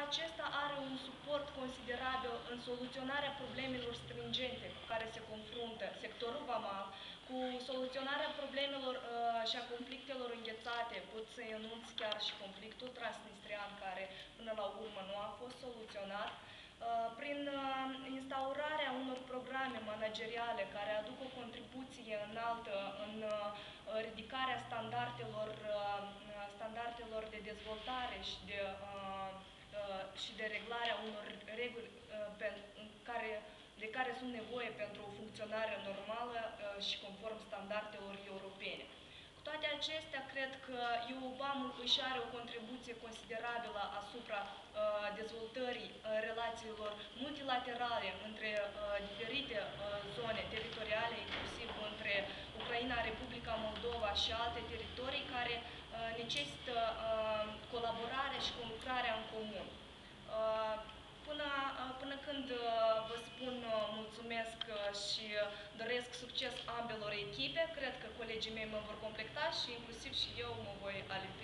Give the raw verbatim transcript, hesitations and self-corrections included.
acesta are un suport considerabil în soluționarea problemelor stringente cu care se confruntă sectorul vamal, cu soluționarea problemelor uh, și a conflictelor înghețate, pot să enunț chiar și conflictul transnistrian, care până la urmă nu a fost soluționat, prin instaurarea unor programe manageriale care aduc o contribuție înaltă în ridicarea standardelor, standardelor de dezvoltare și de, și de reglarea unor reguli care, de care sunt nevoie pentru o funcționare normală și conform standardelor europene. Cu toate acestea, cred că E U B A M își are o contribuție considerabilă asupra uh, dezvoltării uh, relațiilor multilaterale între uh, diferite uh, zone teritoriale, inclusiv între Ucraina, Republica Moldova și alte teritorii care uh, necesită uh, colaborare și conlucrarea în comun. Uh, Până, până când vă spun mulțumesc și doresc succes ambelor echipe, cred că colegii mei mă vor completa și inclusiv și eu mă voi alătura.